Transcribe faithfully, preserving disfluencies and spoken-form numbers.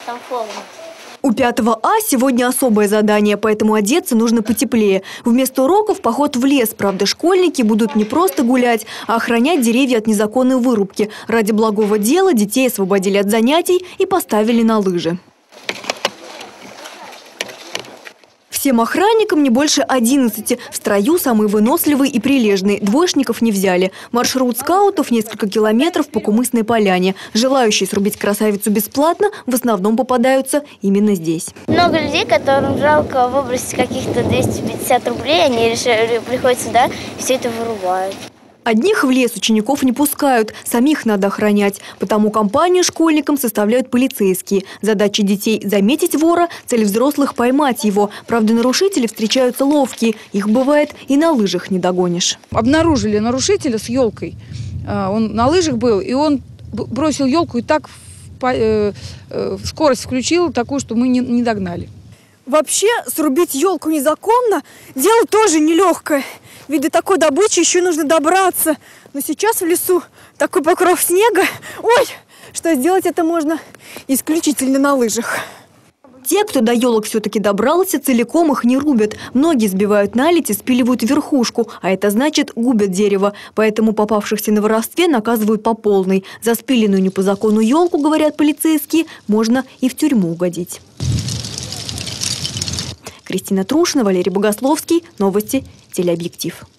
там форма. У пятого А сегодня особое задание, поэтому одеться нужно потеплее. Вместо уроков поход в лес. Правда, школьники будут не просто гулять, а охранять деревья от незаконной вырубки. Ради благого дела детей освободили от занятий и поставили на лыжи. Всем охранникам не больше одиннадцати. В строю самые выносливые и прилежные. Двоечников не взяли. Маршрут скаутов – несколько километров по Кумысной поляне. Желающие срубить красавицу бесплатно в основном попадаются именно здесь. Много людей, которым жалко выбросить каких-то двести пятьдесят рублей, они решили, приходят сюда и все это вырубают. Одних в лес учеников не пускают, самих надо охранять. Потому компанию школьникам составляют полицейские. Задача детей – заметить вора, цель взрослых – поймать его. Правда, нарушители встречаются ловкие. Их бывает и на лыжах не догонишь. Обнаружили нарушителя с елкой. Он на лыжах был, и он бросил елку и так скорость включил такую, что мы не догнали. Вообще, срубить елку незаконно – дело тоже нелегкое. Ведь до такой добычи еще нужно добраться. Но сейчас в лесу такой покров снега, ой, что сделать это можно исключительно на лыжах. Те, кто до елок все-таки добрался, целиком их не рубят. Многие сбивают наледь и спиливают верхушку, а это значит губят дерево. Поэтому попавшихся на воровстве наказывают по полной. За спиленную не по закону елку, говорят полицейские, можно и в тюрьму угодить. Кристина Трушина, Валерий Богословский. Новости. Телеобъектив.